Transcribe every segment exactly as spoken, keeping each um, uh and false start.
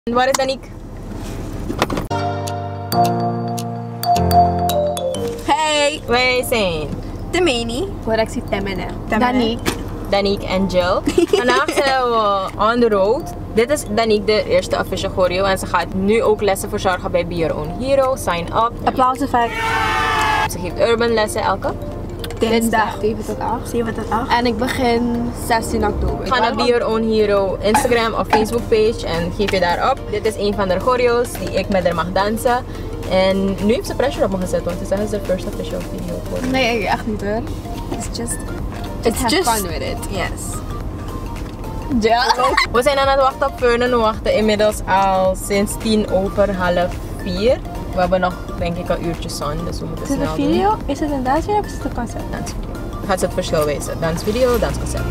En waar is Danique? Hey! Wij zijn Temeni. Correctie Temene. Danique. Danique en Jill. Vandaag zijn we on the road. Dit is Danique, de eerste official choreo. En ze gaat nu ook lessen verzorgen bij Be Your Own Hero. Sign up. Applaus effect. Ze geeft urban lessen elke Dinsdag zeven tot acht. zeven tot acht. En ik begin zestien oktober. Ga naar Be Your Own Hero Instagram of Facebook page en geef je daar op. Dit is een van de choreo's die ik met haar mag dansen. En nu heeft ze pressure op me gezet, want ze is de first official video voor. Nee, echt niet hoor. It's just... It's have just... fun with it. Yes. Ja. We zijn aan het wachten op Fernan. We wachten inmiddels al sinds tien over half vier. We hebben nog denk ik een uurtje zon, dus we moeten Is het snel een doen. video? Is het een dansvideo of is het een concept? Dansvideo. Gaat ze het verschil wijzen? Dansvideo, dansconcept.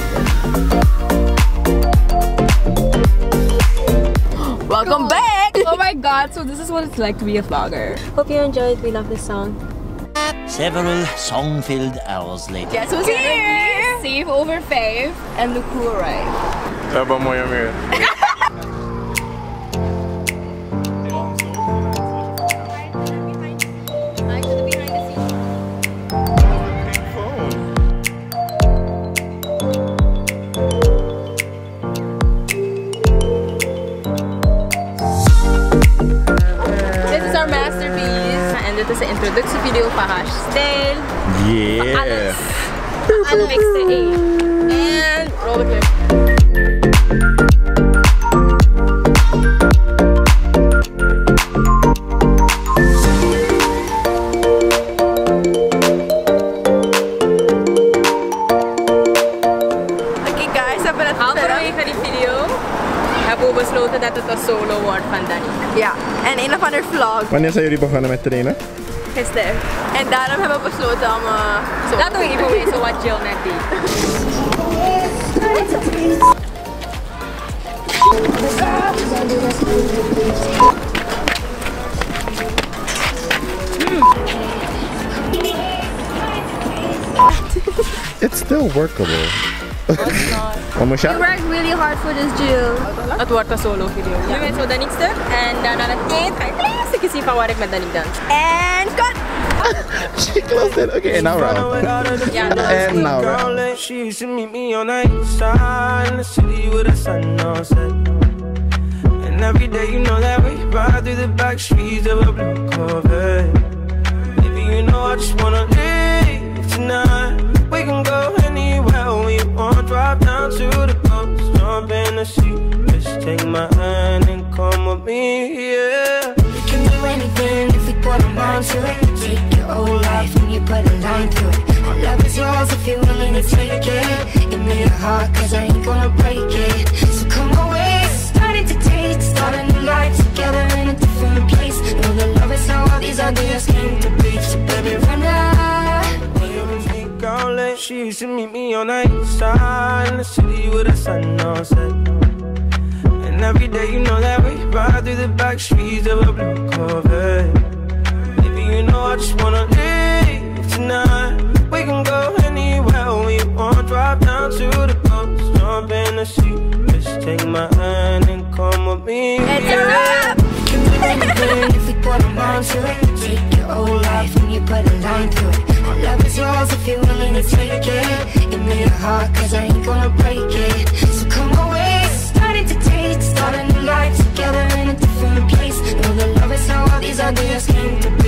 Welcome back! Oh my god, so this is what it's like to be a vlogger. Hope you enjoyed. We love this song. Several song-filled hours later. Guess who's here? Save over five and look cool, right? We hebben een mooie muur. Dit is our masterpiece. En dit is de introductievideo van haar stijl. Yeah. Alles. Alle extra één. En Robert Lim. Oké guys, we hebben het Halverwege die video hebben we besloten dat het een solo wordt van Danique. Ja, en een of ander vlog Wanneer zijn jullie begonnen met trainen? gisteren. En daarom hebben we besloten om uh, zo Laten we even wijzen wat Jill net deed. It's still workable. Wat moest You je? worked really hard for this, Jill. Het wordt een solo video. Nu is zo Danique stuk en dan aan het eind ga je een klein stukje zien van waar ik met Danique dans. En cut! She closed it. Okay, now round. Ja, dat And now round. She used to meet me on the east side in the city with the sun on set. And every day you know that we ride through the back streets of a blue Corvette. Baby, you know I just wanna leave tonight. We can go anywhere we want. Drive down to the coast, jump in the sea. Just take my hand and come with me, yeah. We can do anything if we put our mind to it. Take your whole life and you put a line through it. My love is yours if you're willing to take it. Give me your heart cause I ain't gonna break it. So come away, starting to taste. Start a new life together in a different place. Know that love is how all these ideas came to be. So baby run out. She used to meet me on the east side in the city with the sun on set. And every day you know that we ride through the back streets of a blue Corvette. Baby, you know I just wanna leave tonight. We can go anywhere we want. Drive down to the coast, jump in the sea. Just take my hand and come with me. It's a wrap! We can do anything if we put our mind to it. Take your whole life and you put a line through it. My love is yours if you're willing to take it. Give me your heart cause I ain't gonna break it. So come away, starting to taste. Start a new life together in a different place. Know that love is how all these ideas came to be.